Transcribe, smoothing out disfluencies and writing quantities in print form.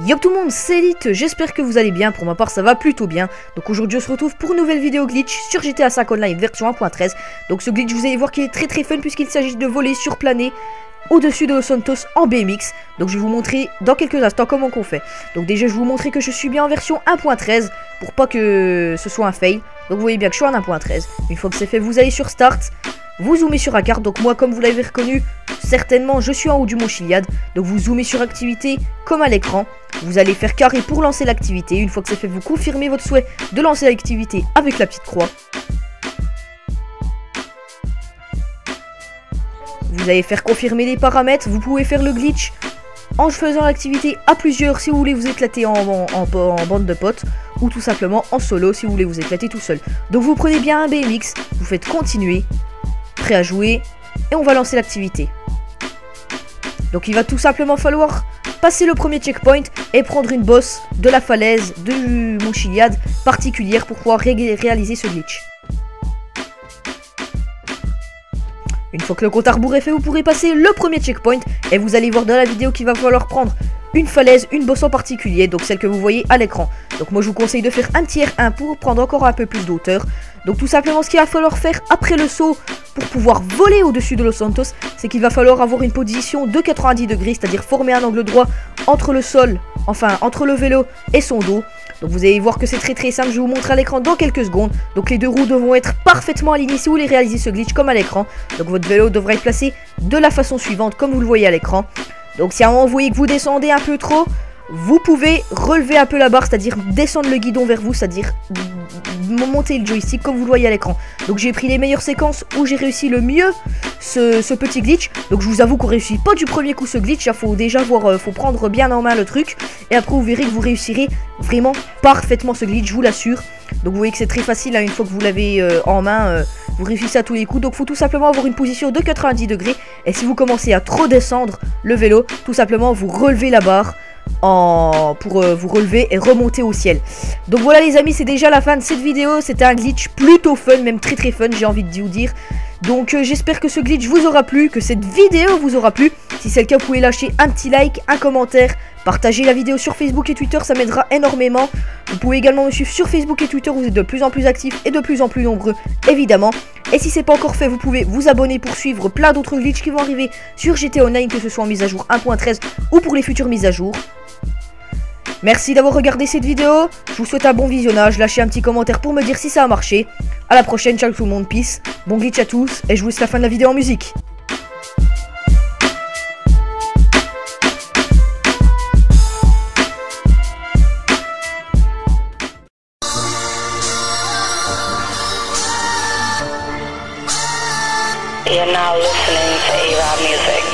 Yo tout le monde, c'est Elite, j'espère que vous allez bien, pour ma part ça va plutôt bien. Donc aujourd'hui on se retrouve pour une nouvelle vidéo glitch sur GTA 5 Online version 1.13. Donc ce glitch vous allez voir qu'il est très fun puisqu'il s'agit de voler surplaner au-dessus de Los Santos en BMX. Donc je vais vous montrer dans quelques instants comment qu'on fait. Donc déjà je vais vous montrer que je suis bien en version 1.13 pour pas que ce soit un fail. Donc vous voyez bien que je suis en 1.13. Une fois que c'est fait, vous allez sur Start, vous zoomez sur la carte. Donc moi, comme vous l'avez reconnu, certainement je suis en haut du mont Chiliad. Donc vous zoomez sur activité comme à l'écran. Vous allez faire carré pour lancer l'activité. Une fois que c'est fait, vous confirmez votre souhait de lancer l'activité avec la petite croix. Vous allez faire confirmer les paramètres. Vous pouvez faire le glitch en faisant l'activité à plusieurs si vous voulez vous éclater en bande de potes, ou tout simplement en solo si vous voulez vous éclater tout seul. Donc vous prenez bien un BMX, vous faites continuer, prêt à jouer, et on va lancer l'activité. Donc il va tout simplement falloir passer le premier checkpoint et prendre une bosse de la falaise du Mont Chiliad particulière pour pouvoir réaliser ce glitch. Une fois que le compte à rebours est fait, vous pourrez passer le premier checkpoint et vous allez voir dans la vidéo qu'il va falloir prendre une falaise, une bosse en particulier, donc celle que vous voyez à l'écran. Donc moi je vous conseille de faire un tiers 1 pour prendre encore un peu plus d'auteur. Donc tout simplement ce qu'il va falloir faire après le saut pour pouvoir voler au-dessus de Los Santos, c'est qu'il va falloir avoir une position de 90 degrés, c'est-à-dire former un angle droit entre le sol, enfin entre le vélo et son dos. Donc vous allez voir que c'est très simple, je vais vous montrer à l'écran dans quelques secondes. Donc les deux roues devront être parfaitement alignées si vous voulez réaliser ce glitch comme à l'écran. Donc votre vélo devra être placé de la façon suivante comme vous le voyez à l'écran. Donc si à un moment vous voyez que vous descendez un peu trop, vous pouvez relever un peu la barre, c'est-à-dire descendre le guidon vers vous, c'est-à-dire monter le joystick comme vous le voyez à l'écran. Donc j'ai pris les meilleures séquences où j'ai réussi le mieux ce petit glitch. Donc je vous avoue qu'on réussit pas du premier coup ce glitch, il faut déjà voir, faut prendre bien en main le truc. Et après vous verrez que vous réussirez vraiment parfaitement ce glitch, je vous l'assure. Donc vous voyez que c'est très facile, hein, une fois que vous l'avez en main, vous réussissez à tous les coups. Donc il faut tout simplement avoir une position de 90 degrés. Et si vous commencez à trop descendre le vélo, tout simplement vous relevez la barre pour vous relever et remonter au ciel. Donc voilà les amis, c'est déjà la fin de cette vidéo. C'était un glitch plutôt fun, même très fun, j'ai envie de vous dire. Donc j'espère que ce glitch vous aura plu, que cette vidéo vous aura plu. Si c'est le cas, vous pouvez lâcher un petit like, un commentaire, partager la vidéo sur Facebook et Twitter, ça m'aidera énormément. Vous pouvez également me suivre sur Facebook et Twitter, vous êtes de plus en plus actifs et de plus en plus nombreux évidemment. Et si c'est pas encore fait, vous pouvez vous abonner pour suivre plein d'autres glitches qui vont arriver sur GTA Online, que ce soit en mise à jour 1.13 ou pour les futures mises à jour. Merci d'avoir regardé cette vidéo, je vous souhaite un bon visionnage, lâchez un petit commentaire pour me dire si ça a marché. A la prochaine, ciao tout le monde, peace, bon glitch à tous, et je vous laisse la fin de la vidéo en musique. You're now listening to A-Rod Music.